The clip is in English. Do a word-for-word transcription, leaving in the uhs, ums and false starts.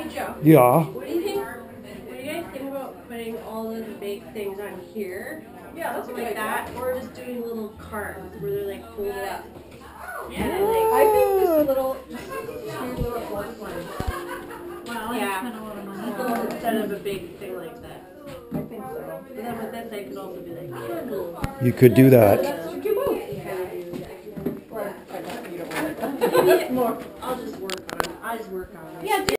Yeah. What do you think? What do you guys think about putting all those big things on here? Yeah, that's like that, or just doing little cards where they're like folded up. Yeah, And then, like, I think this little, two little floor plans. Wow, yeah. Spend a lot of money. Instead of a big thing like that. I think so. But then with this, I could also be like, candles. You could do that.